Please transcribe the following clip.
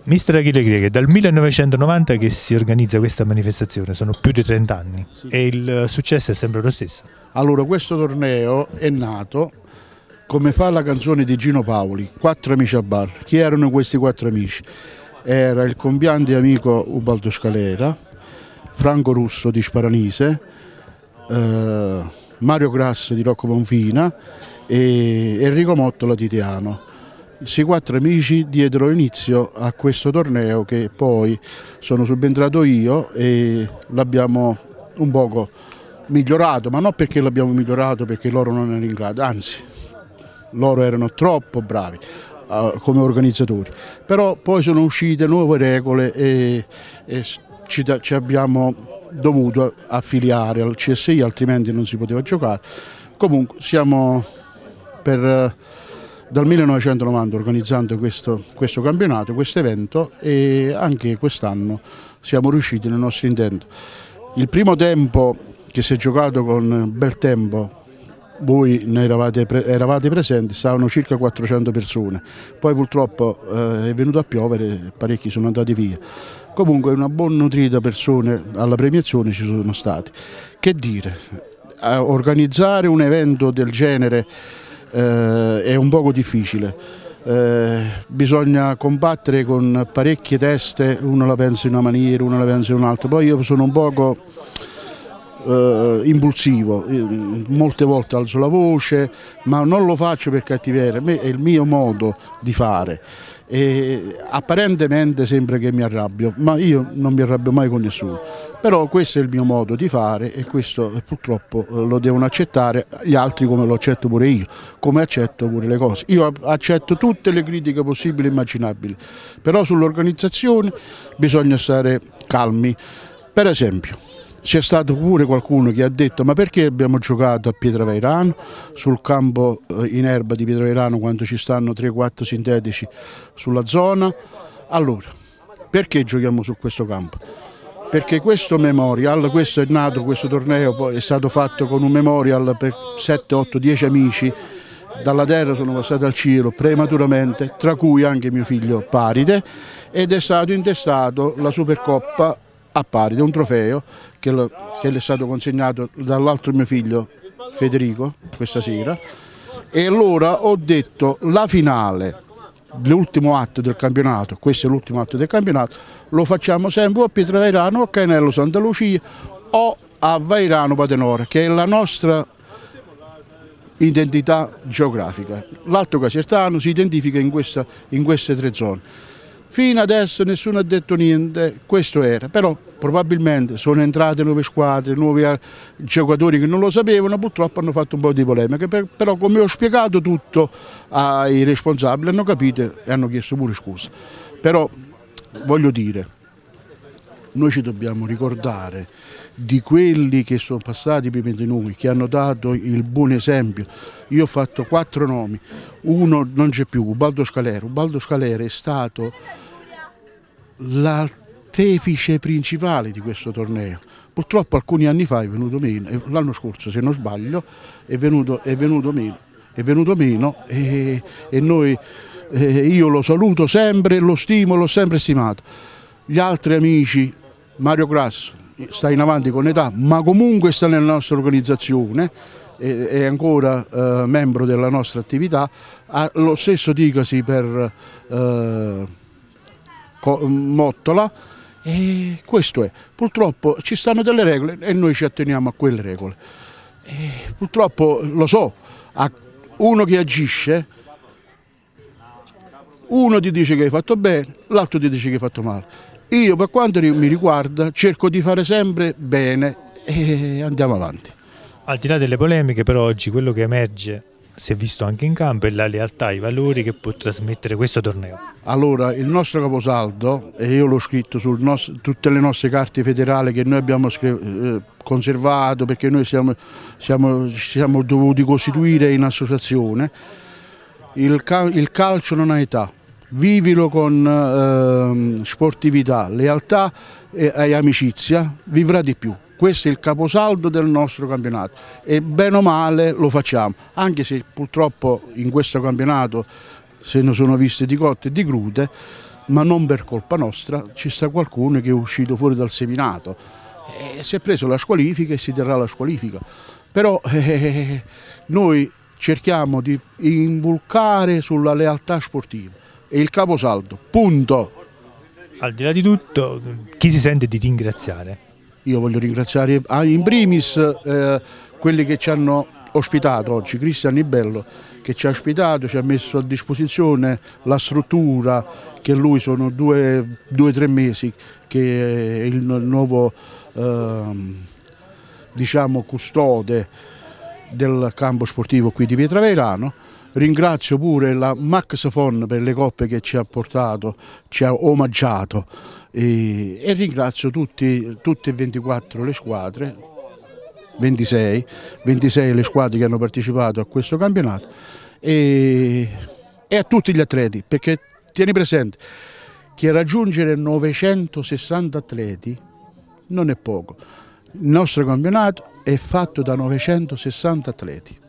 Mister Achille Greche, dal 1990 che si organizza questa manifestazione, sono più di 30 anni e il successo è sempre lo stesso. Allora, questo torneo è nato, come fa la canzone di Gino Paoli, Quattro amici al bar. Chi erano questi quattro amici? Era il compiante amico Ubaldo Scalera, Franco Russo di Sparanise, Mario Grasso di Rocco Bonfina e Enrico Mottola di Tiano. Questi quattro amici diedero inizio a questo torneo che poi sono subentrato io e l'abbiamo un poco migliorato, ma non perché l'abbiamo migliorato perché loro non erano in grado, anzi loro erano troppo bravi come organizzatori, però poi sono uscite nuove regole e ci abbiamo dovuto affiliare al CSI, altrimenti non si poteva giocare. Comunque siamo dal 1990 organizzando questo campionato, questo evento, e anche quest'anno siamo riusciti nel nostro intento. Il primo tempo che si è giocato con bel tempo, voi ne eravate presenti, stavano circa 400 persone, poi purtroppo è venuto a piovere, parecchi sono andati via. Comunque una buona nutrita persone alla premiazione ci sono stati. Che dire, organizzare un evento del genere è un poco difficile, bisogna combattere con parecchie teste, uno la pensa in una maniera, uno la pensa in un'altra. Poi io sono un poco impulsivo, molte volte alzo la voce, ma non lo faccio per cattiveria, è il mio modo di fare. E apparentemente sembra che mi arrabbio, ma io non mi arrabbio mai con nessuno, però questo è il mio modo di fare e questo purtroppo lo devono accettare gli altri, come lo accetto pure io, come accetto pure le cose. Io accetto tutte le critiche possibili e immaginabili, però sull'organizzazione bisogna stare calmi. Per esempio, c'è stato pure qualcuno che ha detto: ma perché abbiamo giocato a Pietraveirano, sul campo in erba di Pietraveirano, quando ci stanno 3-4 sintetici sulla zona? Allora, perché giochiamo su questo campo? Perché questo memorial, questo è nato, questo torneo poi è stato fatto con un memorial per 7, 8, 10 amici, dalla terra sono passati al cielo prematuramente, tra cui anche mio figlio Paride, ed è stato intestato la Supercoppa a Paride, un trofeo che le è stato consegnato dall'altro mio figlio Federico questa sera. E allora ho detto: la finale, l'ultimo atto del campionato, questo è l'ultimo atto del campionato, lo facciamo sempre o a Pietraveirano o a Cainello Santa Lucia o a Vairano Patenora, che è la nostra identità geografica. L'Alto Casertano si identifica in queste tre zone. Fino adesso nessuno ha detto niente, questo era, però probabilmente sono entrate nuove squadre, nuovi giocatori che non lo sapevano, purtroppo hanno fatto un po' di polemiche, però come ho spiegato tutto ai responsabili hanno capito e hanno chiesto pure scusa. Però voglio dire, noi ci dobbiamo ricordare di quelli che sono passati prima di noi, che hanno dato il buon esempio. Io ho fatto 4 nomi, uno non c'è più, Ubaldo Scalera. Ubaldo Scalera è stato l'artefice principale di questo torneo. Purtroppo alcuni anni fa è venuto meno, l'anno scorso se non sbaglio è venuto meno e noi, io lo saluto sempre, lo stimo, l'ho sempre stimato. Gli altri amici, Mario Grasso sta in avanti con età, ma comunque sta nella nostra organizzazione, è ancora membro della nostra attività, lo stesso dicasi per Mottola, e questo è. Purtroppo ci stanno delle regole e noi ci atteniamo a quelle regole. Purtroppo lo so, uno che agisce, uno ti dice che hai fatto bene, l'altro ti dice che hai fatto male. Io, per quanto mi riguarda, cerco di fare sempre bene e andiamo avanti. Al di là delle polemiche, però oggi quello che emerge, si è visto anche in campo, è la lealtà, i valori che può trasmettere questo torneo. Allora, il nostro caposaldo, e io l'ho scritto su tutte le nostre carte federali che noi abbiamo conservato, perché noi siamo dovuti costituire in associazione: il calcio non ha età. Vivilo con sportività, lealtà e amicizia, vivrà di più. Questo è il caposaldo del nostro campionato e bene o male lo facciamo, anche se purtroppo in questo campionato se ne sono viste di cotte e di crude, ma non per colpa nostra, ci sta qualcuno che è uscito fuori dal seminato e si è preso la squalifica e si terrà la squalifica. Però noi cerchiamo di inculcare sulla lealtà sportiva e il caposaldo, punto. Al di là di tutto, chi si sente di ringraziare? Io voglio ringraziare in primis quelli che ci hanno ospitato oggi, Cristian Nibello che ci ha ospitato, ci ha messo a disposizione la struttura, che lui sono 2-3 mesi che è il nuovo diciamo custode del campo sportivo qui di Pietraveirano. Ringrazio pure la Max Fon per le coppe che ci ha portato, ci ha omaggiato e ringrazio tutte e 24 le squadre, 26 le squadre che hanno partecipato a questo campionato e a tutti gli atleti, perché tieni presente che raggiungere 960 atleti non è poco. Il nostro campionato è fatto da 960 atleti.